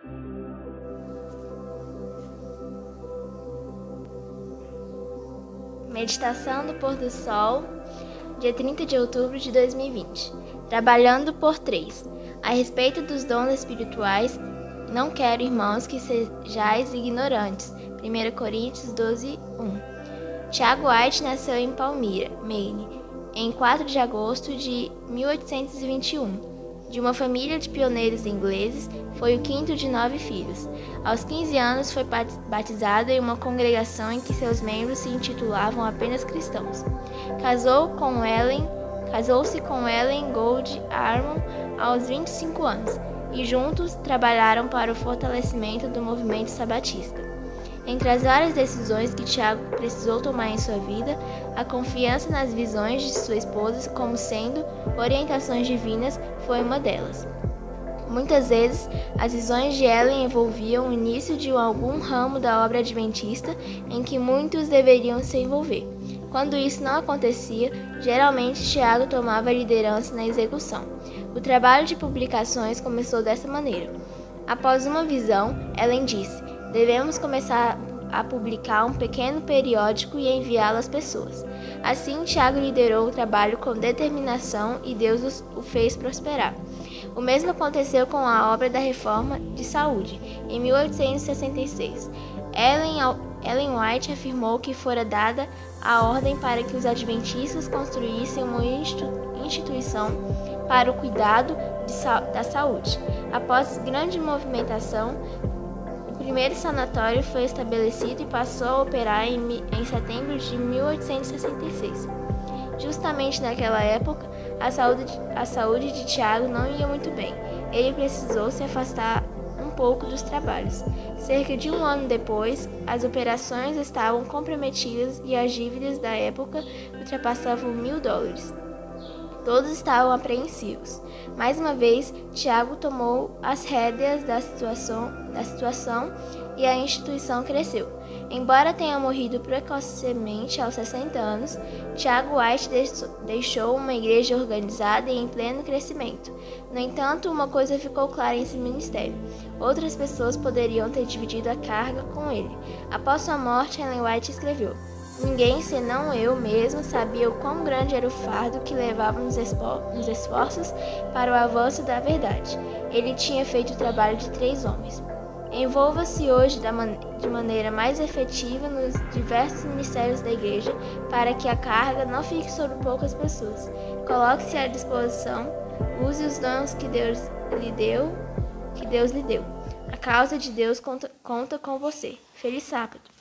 Meditação do pôr do sol, dia 30 de outubro de 2020. Trabalhando por 3. A respeito dos dons espirituais, não quero, irmãos, que sejais ignorantes. 1 Coríntios 12, 1. Tiago White nasceu em Palmyra, Maine, em 4 de agosto de 1821. De uma família de pioneiros ingleses, foi o quinto de 9 filhos. Aos 15 anos foi batizado em uma congregação em que seus membros se intitulavam apenas cristãos. Casou-se com Ellen Gold Armon aos 25 anos e juntos trabalharam para o fortalecimento do movimento sabatista. Entre as várias decisões que Tiago precisou tomar em sua vida, a confiança nas visões de sua esposa como sendo orientações divinas foi uma delas. Muitas vezes, as visões de Ellen envolviam o início de algum ramo da obra adventista em que muitos deveriam se envolver. Quando isso não acontecia, geralmente Tiago tomava a liderança na execução. O trabalho de publicações começou dessa maneira. Após uma visão, Ellen disse: devemos começar a publicar um pequeno periódico e enviá-lo às pessoas. Assim, Tiago liderou o trabalho com determinação e Deus o fez prosperar. O mesmo aconteceu com a obra da Reforma de Saúde, em 1866. Ellen White afirmou que fora dada a ordem para que os adventistas construíssem uma instituição para o cuidado da saúde. Após grande movimentação, o primeiro sanatório foi estabelecido e passou a operar em setembro de 1866. Justamente naquela época, a saúde de Tiago não ia muito bem. Ele precisou se afastar um pouco dos trabalhos. Cerca de um ano depois, as operações estavam comprometidas e as dívidas da época ultrapassavam $1.000. Todos estavam apreensivos. Mais uma vez, Tiago tomou as rédeas da situação e a instituição cresceu. Embora tenha morrido precocemente aos 60 anos, Tiago White deixou uma igreja organizada e em pleno crescimento. No entanto, uma coisa ficou clara em seu ministério: outras pessoas poderiam ter dividido a carga com ele. Após sua morte, Ellen White escreveu: ninguém, senão eu mesmo, sabia o quão grande era o fardo que levava nos esforços para o avanço da verdade. Ele tinha feito o trabalho de 3 homens. Envolva-se hoje de maneira mais efetiva nos diversos ministérios da igreja para que a carga não fique sobre poucas pessoas. Coloque-se à disposição, use os dons que Deus lhe deu. A causa de Deus conta com você. Feliz sábado!